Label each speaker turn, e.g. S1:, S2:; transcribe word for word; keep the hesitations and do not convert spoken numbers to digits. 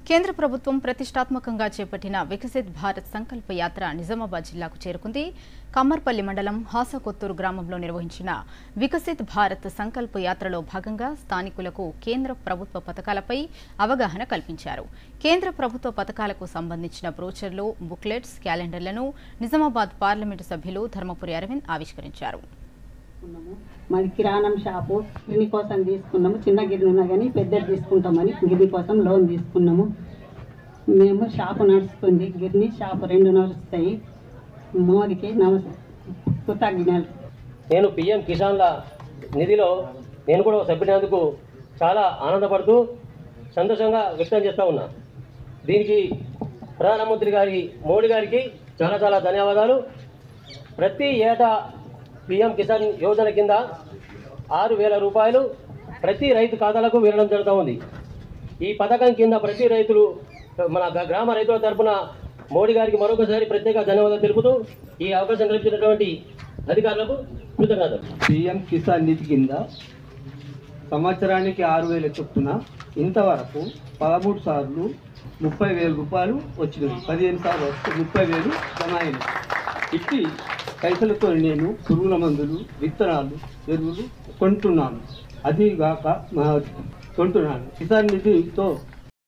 S1: కేంద్ర ప్రభుత్వం ప్రతిష్టాత్మకంగా చేపట్టిన వికసిత్ భారత్ సంకల్ప యాత్ర నిజామాబాద్ జిల్లాకు చేరుకుంది. కమ్మర్పల్లి మండలం హాసకొత్తూరు గ్రామంలో నిర్వహించిన వికసిత్ భారత్ సంకల్ప యాత్రలో భాగంగా స్థానికులకు కేంద్ర ప్రభుత్వ పథకాలపై అవగాహన కల్పించారు. కేంద్ర ప్రభుత్వ పథకాలకు సంబంధించిన బ్రోచర్లు, బుక్లెట్స్, క్యాలెండర్లను నిజామాబాద్ పార్లమెంటు సభ్యులు ధర్మపురి అరవింద్ ఆవిష్కరించారు.
S2: మాది కిరాణం షాపు గిర్ని కోసం తీసుకున్నాము. చిన్న గిర్ని ఉన్నా కానీ పెద్దది తీసుకుంటామని గిర్ని కోసం లోన్ తీసుకున్నాము. మేము షాపు నడుస్తుంది, గిర్ని షాపు రెండు నడుస్తాయి. మోదీకి నమస్తే కృతజ్ఞతలు.
S3: నేను పిఎం కిసాన్ల నిధిలో నేను కూడా సభ్యునందుకు చాలా ఆనందపడుతూ సంతోషంగా వ్యక్తం చేస్తూ ఉన్నా. దీనికి ప్రధానమంత్రి గారి మోడీ గారికి చాలా చాలా ధన్యవాదాలు. ప్రతి ఏటా పిఎం కిసాన్ యోజన కింద ఆరు వేల రూపాయలు ప్రతి రైతు ఖాతాలకు వెళ్ళడం జరుగుతూ ఉంది. ఈ పథకం కింద ప్రతి రైతులు మన గ్రామ రైతుల తరఫున మోడీ గారికి మరొకసారి ప్రత్యేక ధన్యవాదాలు తెలుపుతూ ఈ అవకాశం కల్పించినటువంటి అధికారులకు కృతజ్ఞతలు.
S4: పిఎం కిసాన్ నిధి కింద సంవత్సరానికి ఆరు వేల చొప్పున ఇంతవరకు పదమూడు సార్లు ముప్పై వేల రూపాయలు వచ్చినాయి. పదిహేను సార్లు వస్తే ముప్పై వేలు జమ అయినాయి. ఇట్టి పైసలతో నేను పురుగుల మందులు, విత్తనాలు, ఎరువులు కొంటున్నాను. అదిగాక కొంటున్నాను. కిసాన్ నిధితో